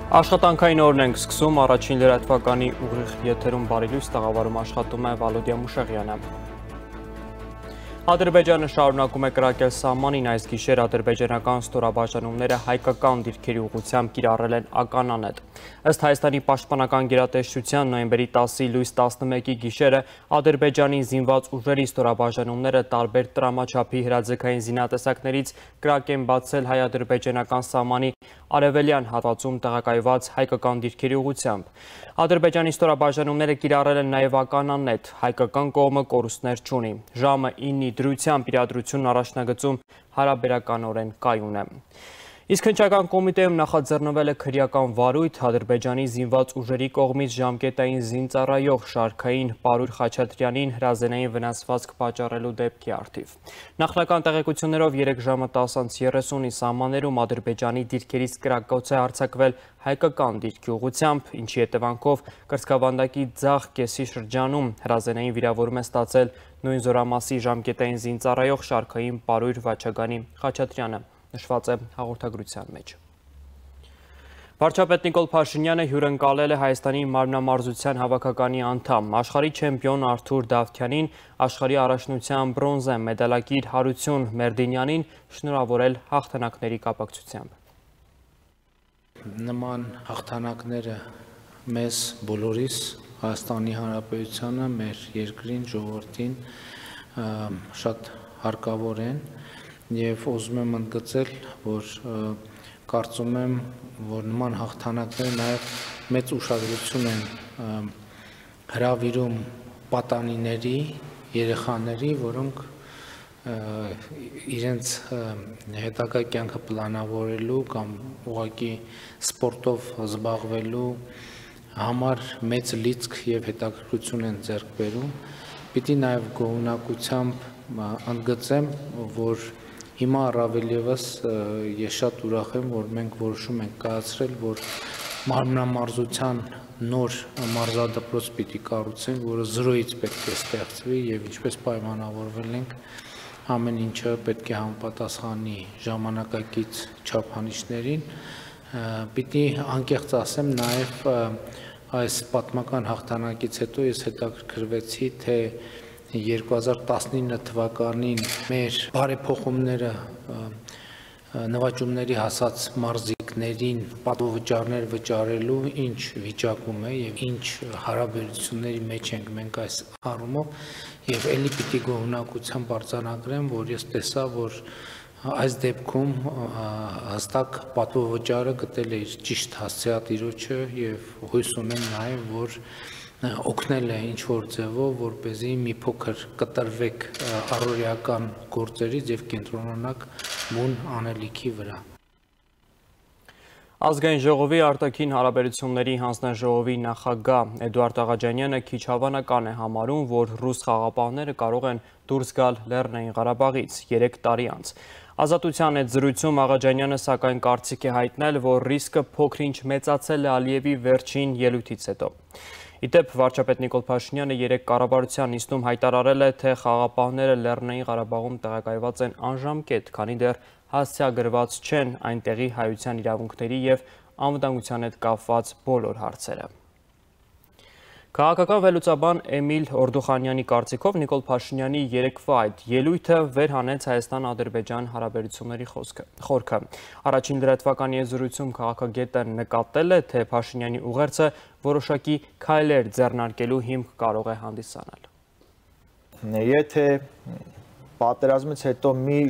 Աշխատանքային օրն ենք սկսում, առաջին լրատվականի ուղիղ եթերում բարի լույս տաղավարում աշխատում է Վալոդիա Մուշեղյանը։ Ադրբեջանը շարունակում է կրակել սահմանին, այս գիշեր ադրբեջանական ստորաբաժանումները հայկական դիրքերի ուղղությամբ կիրառել են ականանետ։ Ըստ Հայաստանի պաշտպանական գերատեսչության նոյեմբերի 10-ի լույս 11-ի գիշերը Ադրբեջանի զինված ուժերի ստորաբաժանումները տարբեր տրամաչափի հրաձգային զինատեսակներից կրակ են բացել հայ-ադրբեջանական սահմանի արևելյան հատվածում տեղակայված հայկական դիրքերի ուղղությամբ։ Ադրբեջանի ստորաբաժանումները կիրառել են նաև ականանետ, հայկական կողմը կորուստներ չունի։ Ժամը 9-ի դրությամբ իրադրությունն առաջնագծում հարաբերականորեն կայուն է։ Իսկ հնչական կոմիտեում նախաձեռնվել է քրեական վարույթ Ադրբեջանի զինված ուժերի կողմից ժամկետային զինծառայող շարքային Պարույր Խաչատրյանին հրազենային վնասվածք պատճառելու դեպքի առթիվ։ Նախնական տեղեկություններով 3 ժամը 10:30-ի սահմաններում Ադրբեջանի դիրքերից կրակոց է արձակվել հայկական դիրքի ուղղությամբ, ինչի հետևանքով կրծքավանդակի ձախ կեսի շրջանում հրազենային վիրավորում է ստացել նույն զորամասի ժամկետային զինծառայող շարքային Պարույր Վաչագանի Խաչատրյանը, նշված է հաղորդագրության մեջ։ Վարչապետ Նիկոլ Փաշինյանը հյուրընկալել է Հայաստանի մարմնամարզության հավաքականի անդամ, աշխարհի չեմպիոն Արթուր Դավթյանին, աշխարհի առաջնության բրոնզե մեդալակիր Հարություն Մերդինյանին շնորհավորել հաղթանակների կապակցությամբ։ Նման հաղթանակները մեզ բոլորիս, Հայաստանի Հանրապետությանը, մեր երկրին, ժողովրդին շատ հարկավոր են եւ ուզում եմ ընդգծել, որ կարծում եմ, որ նման հաղթանակները նաեւ մեծ ուշադրություն են հրավիրում պատանիների, երեխաների, որոնք իրենց հետագա կյանքը պլանավորելու կամ ուղղակի սպորտով զբաղվելու համար մեծ լիցք եւ հետաքրքրություն են ձեռք բերում։ Պիտի նաեւ գոհունակությամբ ընդգծեմ, որ հիմա առավել եւս ես շատ ուրախ եմ, որ մենք որոշում ենք կայացրել, որ մարմնամարզության նոր մարզադպրոց պիտի կառուցենք, որը 0-ից պետք է ստեղծվի եւ ինչպես պայմանավորվել ենք, ամեն ինչը պետք է համապատասխանի ժամանակակից չափանիշներին։ Պիտի անկեղծ ասեմ նաեւ այս պատմական հաղթանակից հետո ես հետաքրքրվեցի, թե 2019 թվականին մեր բարեփոխումները նվաճումների հասած մարզիկներին պատվովճարներ վճարելու ինչ վիճակում է եւ ինչ հարաբերությունների մեջ ենք մենք այս առումով եւ ելի պիտի գոհունակությամբ արձանագրեմ, որ ես տեսա, որ այս դեպքում հստակ պատվովճարը գտել է իր ճիշտ հասցեատիրոջը եւ հույս ունեմ նաեւ, որ օգնել է ինչ-որ ձևով, որպեսզի մի փոքր կտրվեք առօրեական գործերից եւ կենտրոնանաք բուն անելիքի վրա։ Ազգային ժողովի արտաքին հարաբերությունների հանձնաժողովի նախագահ Էդուարդ Աղաջանյանը քիչ հավանական է համարում, որ ռուս խաղաղապահները կարող են դուրս գալ Լեռնային Ղարաբաղից 3 տարի անց։ Ազատության այդ զրույցում Աղաջանյանը սակայն կարծիք է հայտնել, որ ռիսկը փոքր-ինչ մեծացել է Ալիևի վերջին ելույթից հետո։ Իդեպ վարչապետ Նիկոլ Փաշինյանը 3 կառավարության նիստում հայտարարել է, թե խաղաղապահները Լեռնային Ղարաբաղում տեղակայված են անժամկետ, քանի դեռ հասցեագրված չեն այնտեղի հայության իրավունքների եւ անվտանգության հետ կապված բոլոր հարցերը։ Քաղաքական վերլուծաբան Էմիլ Օրդուխանյանի կարծիքով Նիկոլ Փաշինյանի երեկվա այդ ելույթը վերհանեց Հայաստան-Ադրբեջան հարաբերությունների խորքը։ Առաջին լրատվականի զրույցում քաղաքագետը նկատել է, թե Փաշինյանի ուղերձը որոշակի քայլեր ձեռնարկելու հիմք կարող է հանդիսանալ։ Եթե պատերազմից հետո մի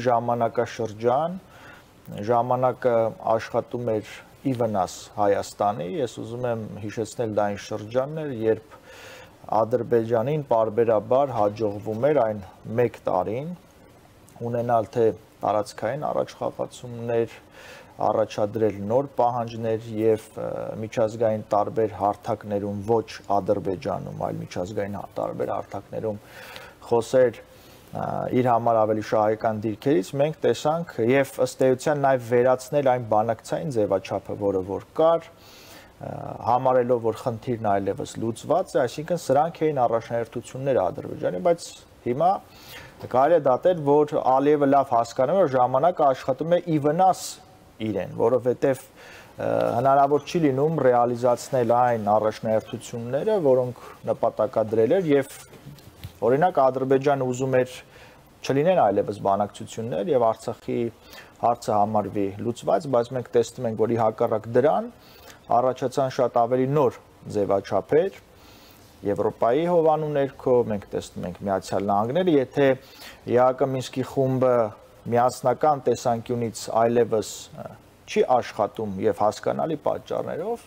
ժամանակը աշխատում էր ի վնաս Հայաստանի, ես ուզում եմ հիշեցնել դա այն շրջաններ, երբ Ադրբեջանին պարբերաբար հաջողվում էր այն 1 տարին ունենալ թե տարածքային առաջխաղացումներ, առաջադրել նոր պահանջներ եւ միջազգային տարբեր հարթակներում, ոչ Ադրբեջանում, այլ միջազգային տարբեր հարթակներում խոսեր իր համար ավելի շահեկան դիրքերից, մենք տեսանք եւ ըստ էության նաեւ վերացնել այն բանակցային ձևաչափը, որը որ կար, համարելով, որ խնդիրն այլևս լուծված է, այսինքն սրանք էին առաջնահերթությունները Ադրբեջանի, բայց հիմա կարելի է դատել, որ Ալիևը լավ հասկանում է, որ ժամանակը աշխատում է ի վնաս իրեն, որովհետև հնարավոր չի լինում ռեալիզացնել այն առաջնահերթությունները, որոնք նպատակադրել էր եւ օրինակ Ադրբեջանը ուզում էր չլինեն այլևս բանակցություններ եւ Արցախի հարցը համարվի լուծված, բայց մենք տեսնում ենք, որ ի հակառակ դրան առաջացան շատ ավելի նոր ձևաչափեր Եվրոպայի հովանու ներքո, մենք տեսնում ենք Միացյալ Նահանգները, եթե ԵԱՀԿ Մինսկի խումբը միասնական տեսանկյունից այլևս չի աշխատում եւ հասկանալի պատճառներով,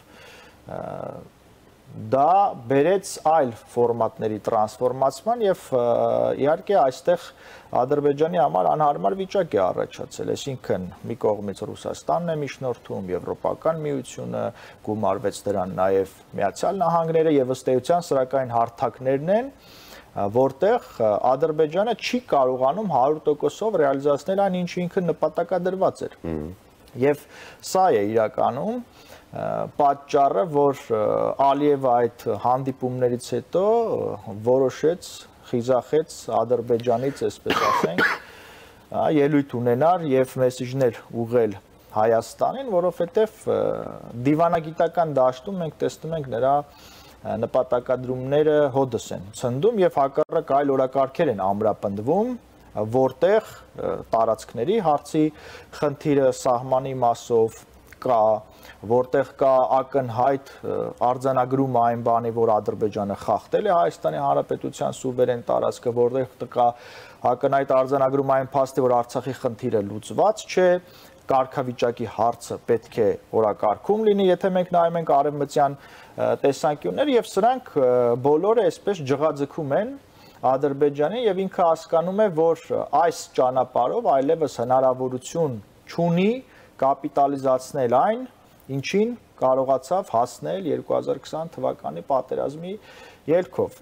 դա բերեց այլ ֆորմատների տրանսֆորմացման եւ իհարկե այստեղ Ադրբեջանի համար անհարմար վիճակ է առաջացել, այսինքն մի կողմից Ռուսաստանն է միջնորդում, Եվրոպական միությունը, գումարվեց դրան նաեւ Միացյալ Նահանգները եւ ըստ էության սրակային հարթակներն են, որտեղ Ադրբեջանը չի կարողանում 100%-ով ռեալիզացնել այն, ինչ ինքը նպատակադրված էր։ Եվ սա է իրականում պատճառը, որ Ալիևը այդ հանդիպումներից հետո որոշեց, խիզախեց Ադրբեջանից, այսպես ասենք, ելույթ ունենար եւ մեսիջներ ուղղել Հայաստանին, որովհետեւ դիվանագիտական դաշտում մենք տեսնում ենք նրա նպատակադրումները հոդս են ցնդում եւ հակառակ այլ օրակարգեր են ամրապնդվում, որտեղ տարածքների հարցի խնդիրը սահմանի մասով կա, որտեղ կա ակնհայտ արձանագրում այն բանի, որ Ադրբեջանը խախտել է Հայաստանի Հանրապետության սուվերեն տարածքը, որտեղ կա ակնհայտ արձանագրում այն փաստի, որ Արցախի խնդիրը լուծված չէ, կարգավիճակի հարցը պետք է օրակարգում լինի, եթե մենք նայում ենք արևմտյան տեսանկյուններ եւ սրանք բոլորը այսպես ջղաձգում են Ադրբեջանին եւ ինքը հասկանում է, որ այս ճանապարհով այլևս հնարավորություն չունի կապիտալիզացնել այն, ինչին կարողացավ հասնել 2020 թվականի պատերազմի ելքով։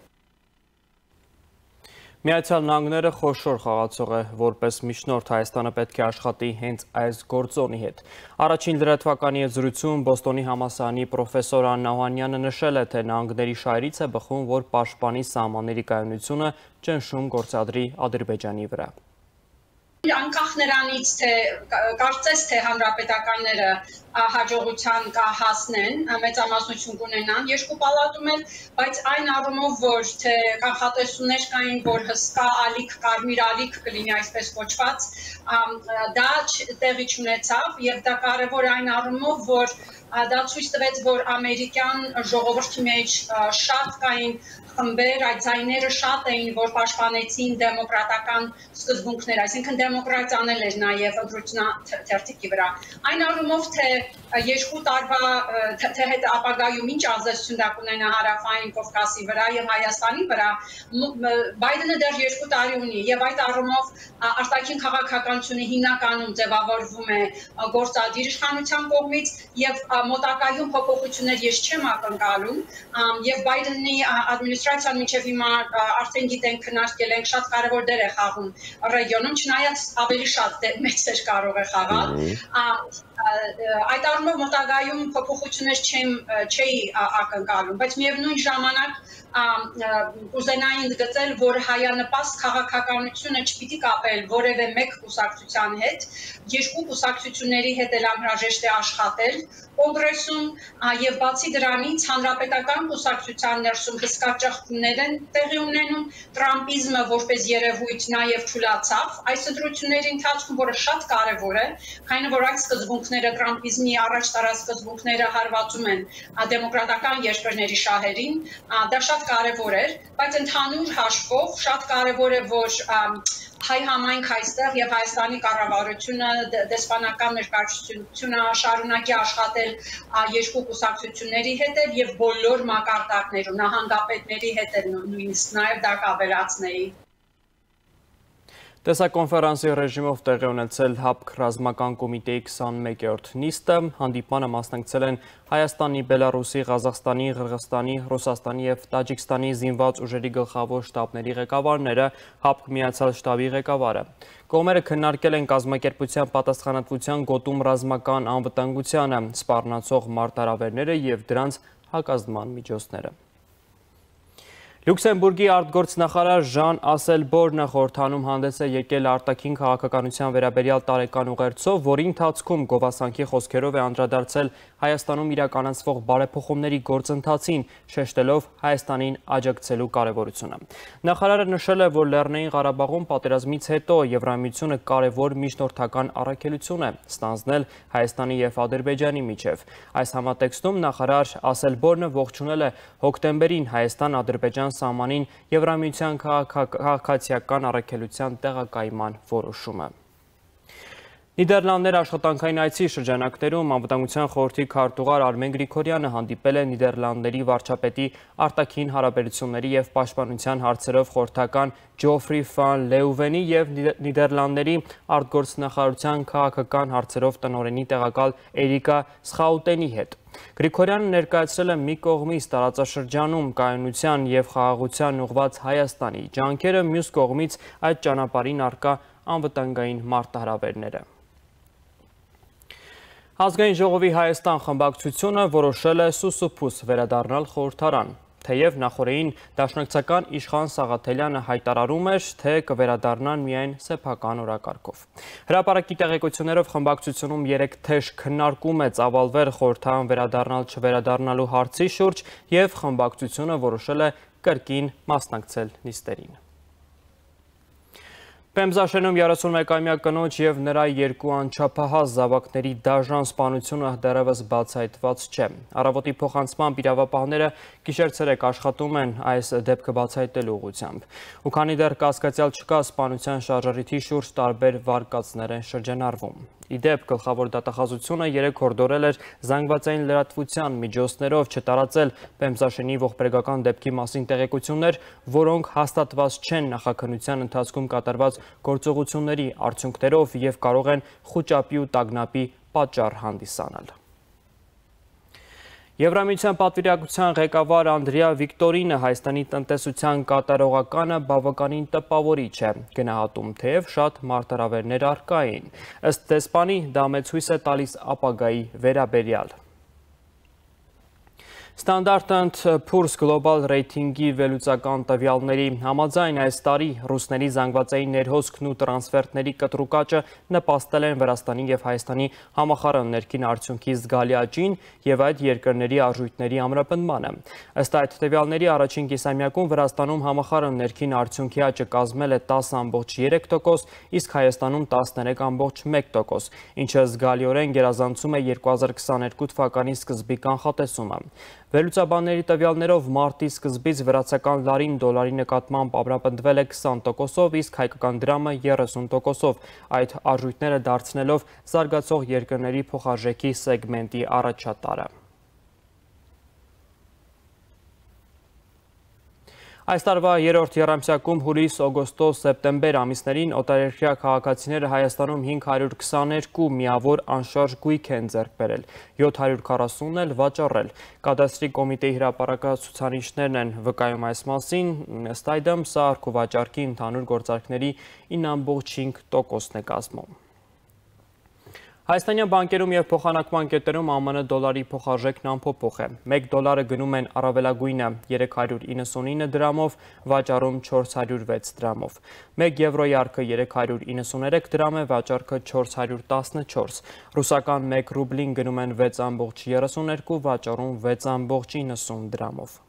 Միացյալ Նահանգները խոշոր խաղացող է, որպես միջնորդ Հայաստանը պետք է աշխատի հենց այս գործոնի հետ։ Առաջին լրատվականի զրույցում Բոստոնի համալսարանի պրոֆեսոր Աննա Օհանյանը նշել է, թե Նահանգների շահերից է բխում, որ պաշտպանի սահմանների կայունությունը ճնշում գործադրի Ադրբեջանի վրա։ Անկախ նրանից, թե կարծես թե հանրապետականները հաջողության կհասնեն, մեծամասնություն կունենան երկու պալատում էլ, բայց այն առումով, որ թե կանխատեսումներ կային, որ հսկա ալիք, կարմիր ալիք կլինի այսպես կոչված, դա տեղի չունեցավ եւ դա կարեւոր այն առումով, որ դա ցույց տվեց, որ ամերիկյան ժողովրդի մեջ շատ կային խմբեր, այդ ձայները շատ էին, որ պաշտպանեցին դեմոկրատական սկզբունքներ, այսինքն դեմոկրատիանել էր նաև ընտրությունաթերթիկի վրա։ Այն առումով, թե երկու տարվա թե հետ ապագայում ինչ ազդեցություն դա կունենա Հարավային Կովկասի վրա եւ Հայաստանի վրա, Բայդենը դեռ 2 տարի ունի եւ այդ առումով արտաքին քաղաքականությունը հիմնականում ձևավորվում է գործադիր իշխանության կողմից եւ մոտակայում փոփոխություններ ես չեմ ակնկալում եւ Բայդենի ադմինիստրացիան մինչեւ հիմա արդեն գիտենք քննարկել ենք շատ կարեւոր դեր է խաղում ռեգիոնում, չնայած ավելի շատ մեծ դեր կարող է խաղալ։ Այդ առումով մոտակայում փոփոխություններ չէի ակնկալում, բայց միևնույն ժամանակ կուզենայի ընդգծել, որ հայանպաստ քաղաքականությունը չպիտի կապել որևէ մեկ կուսակցության հետ, երկու կուսակցությունների հետ էլ անհրաժեշտ է աշխատել կոնգրեսում եւ բացի դրանից հանրապետական կուսակցության ներսում հսկա ճեղքումներ են տեղի ունենում, տրամպիզմը որպես երևույթ նաեւ թուլացավ այս ընտրությունների ընթացքում, որը շատ կարեւոր է, քանի որ այդ սկզբունքները տրամպիզմի առաջ տարած սկզբունքները հարվածում են դեմոկրատական երկրների շահերին, դա շատ կարևոր էր, բայց ընդհանուր հաշվով շատ կարևոր է, որ հայ համայնք այստեղ եւ Հայաստանի կառավարությունը դեսպանական ներկայացությունը շարունակի աշխատել երկու կուսակցությունների հետ եւ բոլոր մակարդակներում, նահանգապետների հետ նույնիսկ նաեւ դա կավելացնեի։ Տեսակոնֆերանսի ռեժիմով տեղի ունեցել ՀԱՊԿ ռազմական կոմիտեի 21-րդ նիստը, հանդիպմանը մասնակցել են Հայաստանի, Բելարուսի, Ղազախստանի, Ղրղստանի, Ռուսաստանի եւ Տաջիկստանի զինված ուժերի գլխավոր շտաբների ղեկավարները, ՀԱՊԿ միացյալ շտաբի ղեկավարը։ Կողմերը քննարկել են կազմակերպության պատասխանատվության գոտում ռազմական անվտանգությանը, սպառնացող մարտահրավերները եւ դրանց հակազդման միջոցները։ Լյուքսեմբուրգի արտգործնախարար Ժան Ասելբորնը խորհրդանում հանդես է եկել արտաքին քաղաքականության վերաբերյալ տարեկան ուղերձով, որի ընթացքում գովասանքի խոսքերով է անդրադարձել Հայաստանում իրականացվող բարեփոխումների գործընթացին, շեշտելով Հայաստանին աջակցելու կարևորությունը։ Նախարարը նշել է, որ Լեռնային Ղարաբաղում պատերազմից հետո Եվրամիությունը կարևոր միջնորդական առաքելություն է ստանձնել Հայաստանի եւ Ադրբեջանի միջև։ Այս համատեքստում նախարար Ասելբորնը ողջունել է հոկտեմբերին Հայաստան-Ադրբեջան սահմանին Եվրամիության քաղաքացիական առաքելության տեղակայման որոշումը։ Նիդերլանդներ աշխատանքային այցի շրջանակներում անվտանգության խորհրդի քարտուղար Արմեն Գրիգորյանը հանդիպել է Նիդերլանդների վարչապետի արտաքին հարաբերությունների եւ պաշտպանության հարցերով խորհրդական Ջոֆրի Ֆան Լեուվենի եւ Նիդերլանդների արտգործնախարարության քաղաքական հարցերով տնօրենի տեղակալ Էրիկա Սխաուտենի հետ։ Գրիգորյանը ներկայացրել է մի կողմից տարածաշրջանում կայունության եւ խաղաղության ուղղված Հայաստանի ջանքերը, մյուս կողմից այդ ճանապարհին առկա անվտանգային մարտահրավերները։ Ազգային ժողովի Հայաստան խմբակցությունը որոշել է սուսուփուս վերադառնալ խորհրդարան, թեև նախորդին դաշնակցական Իշխան Սաղաթելյանը հայտարարում էր, թե կվերադառնան միայն սեփական օրակարգով։ Հրապարակի տեղեկություններով խմբակցությունում 3 թեժ քննարկում է ծավալվել խորհրդարան վերադառնալ-չվերադառնալու հարցի շուրջ եւ խմբակցությունը որոշել է կրկին մասնակցել նիստերին։ Պեմզաշենում 31-ամյա կնոջ և նրա 2 անչափահաս զավակների դաժան սպանությունը դեռևս բացահայտված չէ։ Առավոտի փոխանցմամբ իրավապահները գիշեր-ցերեկ աշխատում են այս դեպքը բացահայտելու ուղղությամբ։ Ու քանի դեռ կասկածյալ չկա, սպանության շարժառիթի շուրջ տարբեր վարկածներ են շրջանառվում։ Իդեպ գլխավոր դատախազությունը 3 հորդորել էր զանգվածային լրատվության միջոցներով չտարածել Պեմզաշենի ողբերգական դեպքի մասին տեղեկություններ, որոնք հաստատված չեն նախաքննության ընթացքում կատարված գործողությունների արդյունքներով եւ կարող են խուճապի ու տագնապի պատճառ հանդիսանալ։ Եվրամիության պատվիրակության ղեկավար Անդրեա Վիկտորինը Հայաստանի տնտեսության կատարողականը բավականին տպավորիչ է, գնահատում, թեև շատ մարտահրավերներ առկա էին։ Ըստ դեսպանի դա մեծ հույս է տալիս ապագայի վերաբերյալ։ Standard & Poor's Global ռեյթինգի վերլուծական տվյալների համաձայն այս տարի ռուսների զանգվածային ներհոսքն ու տրանսֆերտների կտրուկ աճը նպաստել են Վրաստանի եւ Հայաստանի համախառն ներքին արդյունքի զգալի աճին եւ այդ երկրների արժույթների ամրապնդմանը։ Ըստ այդ տվյալների առաջին կիսամյակում Վրաստանում համախառն ներքին արդյունքի աճը կազմել է 10.3%, իսկ Հայաստանում 13.1%, ինչը զգալիորեն գերազանցում է 2022 թվականի սկզբի կանխատեսումը։ Վերլուծաբանների տվյալներով մարտի սկզբից վրացական լարին դոլարի նկատմամբ ամրապնդվել է 20%-ով, իսկ հայկական դրամը 30%-ով, այդ արժույթները դարձնելով զարգացող երկրների փոխարժեքի սեգմենտի առաջատարը։ Այս տարվա երրորդ եռամսյակում հուլիս, օգոստոս, սեպտեմբեր ամիսներին օտարերկրյա քաղաքացիները Հայաստանում 522 միավոր անշարժ գույք են ձեռք բերել, 740-ն էլ վաճառել։ Կադաստրի կոմիտեի հրապարակացուցանիշներն են վկայում այս մասին, ըստ այդմ սա առք ու վաճառքի ընդհանուր գործարքների 9.5%-ն է կազմում։ Հայաստանյան բանկերում և փոխանակման կետերում ԱՄՆ դոլարի փոխարժեքն անփոփոխ է։ 1 դոլարը գնում են առավելագույնը 399 դրամով, վաճառում 406 դրամով։ 1 եվրոյի առքը 393 դրամ է, վաճառքը 414։ Ռուսական 1 ռուբլին գնում են 6.32, վաճառում 6.90 դրամով։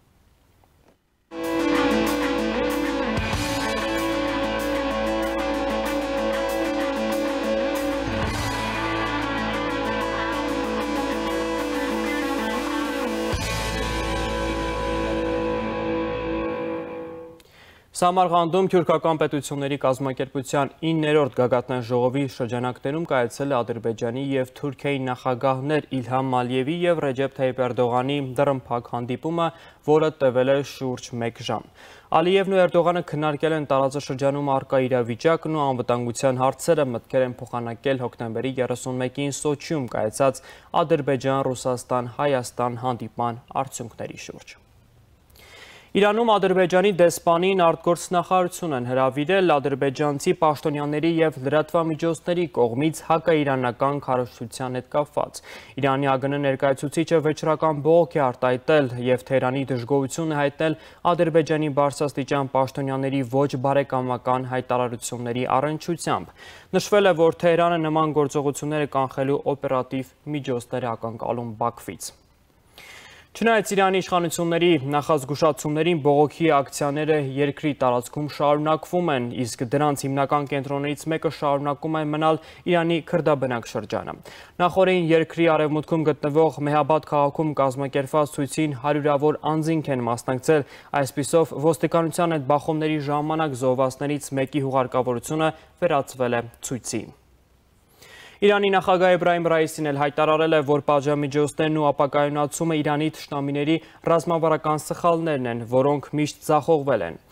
Սամարղանդում թյուրքական պետությունների կազմակերպության 9-րդ գագաթնային ժողովի շրջանակներում կայացել է Ադրբեջանի և Թուրքիայի նախագահներ Իլհամ Ալիևի և Ռեջեփ Թայիփ Էրդողանի դռնփակ հանդիպումը, որը տևել է շուրջ 1 ժամ։ Ալիևն ու Էրդողանը քննարկել են տարածաշրջանում առկա իրավիճակն ու անվտանգության հարցերը, մտքեր են փոխանակել հոկտեմբերի 31-ին Սոչիում կայացած Ադրբեջան-Ռուսաստան-Հայաստան հանդիպման արդյունքների շուրջ։ Իրանում Ադրբեջանի դեսպանին արտգործնախարարություն են հրավիրել ադրբեջանցի պաշտոնյաների եւ լրատվամիջոցների կողմից հակաիրանական քարոզչության հետ կապված։ Իրանի ԱԳՆ ներկայացուցիչը վճռական բողոք է արտահայտել եւ Թեհրանի դժգոհություն է հայտնել Ադրբեջանի բարձրաստիճան պաշտոնյաների ոչ բարեկամական հայտարարությունների առնչությամբ։ Նշվել է, որ Թեհրանը նման գործողությունները կանխելու օպերատիվ միջոցներ է ակնկալում Բաքվից։ Չնայած Իրանի իշխանությունների նախազգուշացումներին բողոքի ակցիաները երկրի տարածքում շարունակվում են, իսկ դրանց հիմնական կենտրոններից մեկը շարունակում է մնալ Իրանի քրդաբնակ շրջանը։ Նախորդին երկրի արևմուտքում գտնվող Մեհաբադ քաղաքում կազմակերպված ցույցին հարյուրավոր անձինք են մասնակցել, այսպիսով ոստիկանության հետ բախումների ժամանակ զոհվածներից մեկի հուղարկավորությունը վերածվել է ցույցի։ Իրանի նախագահ Էբրահիմ Ռայիսին էլ հայտարարել է, որ պատժամիջոցներն ու ապակայունացումը Իրանի թշնամիների ռազմավարական սխալներն են, որոնք միշտ ձախողվել են։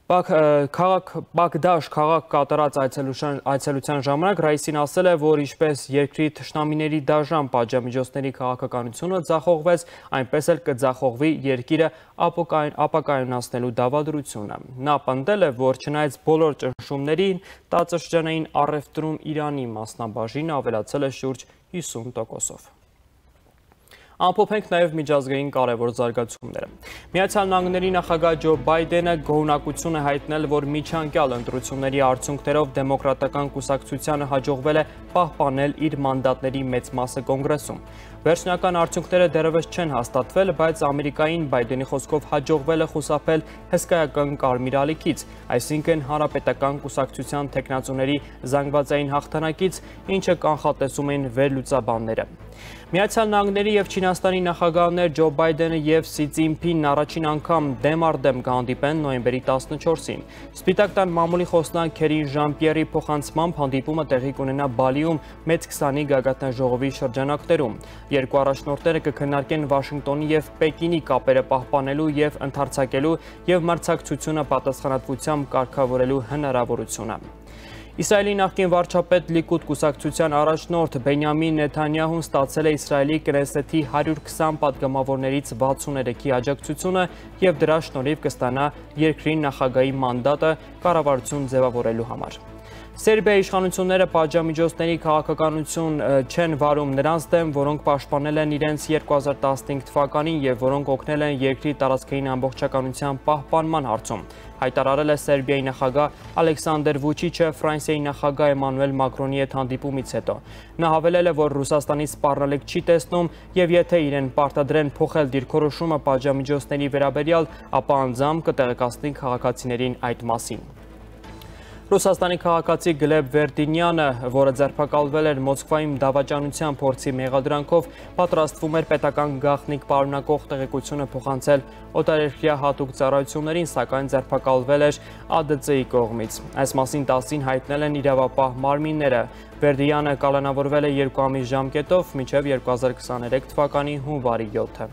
Բաղդաշ քաղաք կատարած այցելության ժամանակ Ռայիսին ասել է, որ ինչպես երկրի թշնամիների դաժան պատժամիջոցների քաղաքականությունը ձախողվեց, այնպես էլ կձախողվի երկիրը ապակայունացնելու դավադրությունը։ Նա պնդել է, որ չնայած բոլոր ճնշումներին, տարածաշրջանային առևտրում Իրանի մասնաբաժինը ավելացել է շուրջ 50%-ով։ Ամփոփենք նաև միջազգային կարևոր զարգացումները։ Միացյալ Նահանգների նախագահ Ջո Բայդենը գոհունակություն է հայտնել, որ միջանկյալ ընտրությունների արդյունքներով դեմոկրատական կուսակցությանը հաջողվել է պահպանել իր մանդատների մեծ մասը կոնգրեսում։ Վերջնական արդյունքները դեռևս չեն հաստատվել, բայց Ամերիկային Բայդենի խոսքով հաջողվել է խուսափել հսկայական կարմիր ալիքից, այսինքն հանրապետական կուսակցության թեկնածուների զանգվածային հաղթանակից, ինչը կանխատեսում էին վերլուծաբանները։ Միացյալ Նահանգների եւ Չինաստանի նախագահներ Ջո Բայդենը եւ Սի Ցզինփինն առաջին անգամ դեմ առ դեմ կհանդիպեն նոյեմբերի 14-ին։ Սպիտակ տան մամուլի խոսնակ Քերին Ժան-Պիերի փոխանցմամբ հանդիպումը տեղի կունենա Բալիում մեծ 20-ի գագաթնաժողովի շրջանակներում։ Երկու առաջնորդները կքննարկեն Վաշինգտոնի եւ Պեկինի կապերը պահպանելու եւ ընդարձակելու եւ մրցակցությունը պատասխանատվությամբ կարգավորելու հնարավորությունը։ Իսրայելի նախկին վարչապետ Լիկուդ կուսակցության առաջնորդ Բենյամին Նեթանյահուն ստացել է Իսրայելի Կնեսեթի 120 պատգամավորներից 63-ի աջակցությունը եւ դրա շնորհիվ կստանա երկրի նախագահի մանդատը կառավարություն ձևավորելու համար։ Սերբիայի իշխանությունները պատժամիջոցների քաղաքականություն չեն վարում նրանց դեմ, որոնք պաշտպանել են իրենց 2015 թվականին եւ որոնք օգնել են երկրի տարածքային ամբողջականության պահպանման հարցում, հայտարարել է Սերբիայի նախագահ Ալեքսանդր Վուչիչը Ֆրանսիայի նախագահ Էմանուել Մակրոնի հետ հանդիպումից հետո։ Նա հավելել է, որ Ռուսաստանի սպառնալիք չի տեսնում եւ եթե իրեն պարտադրեն փոխել դիրքորոշումը պատժամիջոցների վերաբերյալ, ապա անձամբ կտեղեկացնի քաղաքացիներին այդ մասին։ Ռուսաստանի քաղաքացի Գլեբ Վերդինյանը, որը ձերբակալվել էր Մոսկվայում դավաճանության փորձի մեղադրանքով, պատրաստվում էր պետական գաղտնիք պարունակող տեղեկությունը փոխանցել օտարերկրյա հատուկ ծառայություններին, սակայն ձերբակալվել էր ԱԴՑ-ի կողմից։ Այս մասին 10-ին հայտնել են իրավապահ մարմինները։ Վերդինյանը կալանավորվել է 2 ամիս ժամկետով մինչև 2023 թվականի հունվարի 7-ը։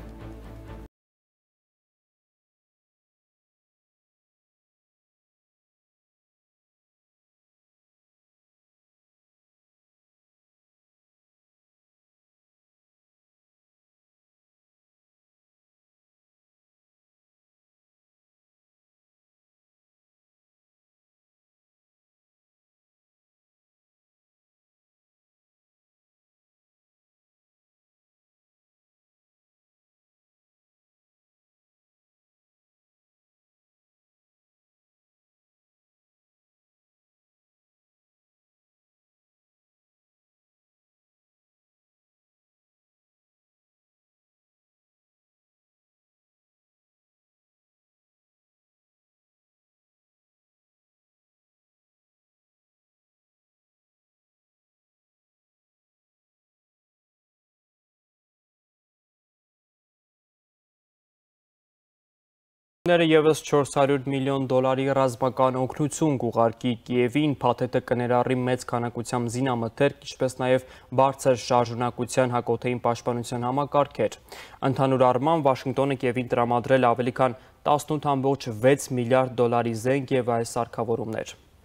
Եվս 400 միլիոն դոլարի ռազմական օգնություն կուղարկի Կիևին, փաթեթը կներառի մեծ քանակությամբ զինամթերք, ինչպես նաև բարձր շարժունակության հակօդային պաշտպանության համակարգեր։ Ընդհանուր առմամբ Վաշինգտոնը Կիևին տրամադրել ավելի քան 18.6 միլիարդ դոլարի զենք եւ այլ սարքավորումներ։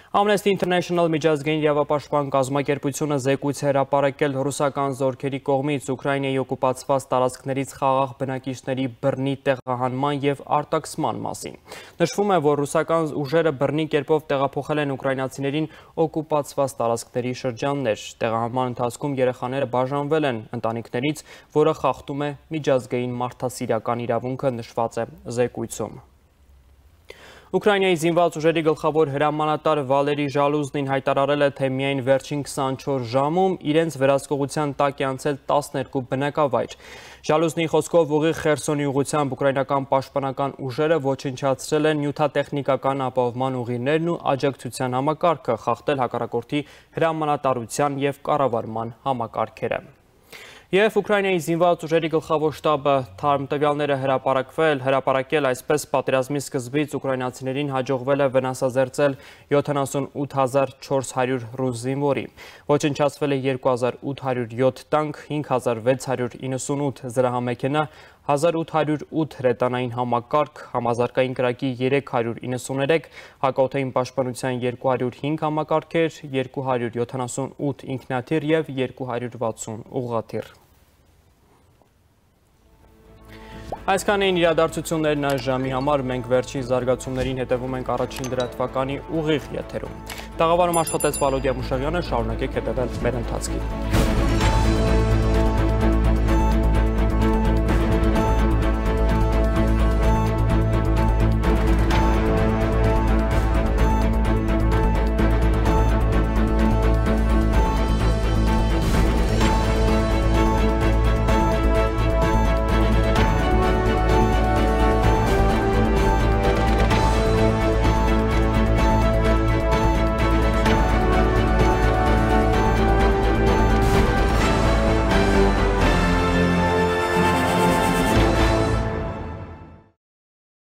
Amnesty International միջազգային իրավապաշտպան կազմակերպությունը զեկույց է հրապարակել ռուսական զորքերի կողմից Ուկրաինայի օկուպացված տարածքներից խաղաղ բնակիչների բռնի տեղահանման և արտաքսման մասին։ Նշվում է, որ ռուսական ուժերը բռնի կերպով տեղափոխել են ուկրաինացիներին օկուպացված տարածքների շրջաններ։ Տեղահանման ընթացքում երեխաները բաժանվել են ընտանիքներից, որը խախտում է միջազգային մարդասիրական իրավունքը, նշված է զեկույցում։ Ուկրաինայի զինված ուժերի գլխավոր հրամանատար Վալերի Ժալուզնին հայտարարել է, թե միայն վերջին 24 ժամում իրենց վերահսկողության տակ է անցել 12 բնակավայր։ Ժալուզնիի խոսքով ուղիղ Խերսոնի ուղղությամբ ուկրաինական պաշտպանական ուժերը ոչնչացրել են նյութատեխնիկական ապահովման ուղիներն ու աջակցության համակարգը, խախտել հակառակորդի հրամանատարության և կառավարման համակարգերը։ Եվ Ուկրաինայի զինված ուժերի գլխավոր շտաբը թարմ տվյալները հրապարակել, այսպես պատերազմի սկզբից ուկրաինացիներին հաջողվել է վնասազերծել 78400 ռուս զինվորի։ Ոչնչացվել է 2807 տանկ, 5698 զրահամեքենա, 1808 հրետանային համակարգ, համազարգային կրակի 393, հակաօդային պաշտպանության 205 համակարգեր, 278 ինքնաթիռ և 260 ուղղաթիռ։ Այսքան էին իրադարձություններն այս ժամի համար, մենք վերջին զարգացումներին հետևում ենք առաջին լրատվականի ուղիղ եթերում։ Տաղավարում աշխատեց Վալոդիա Մուշեղյանը, շարունակեք հետևել մեր ընթացքին։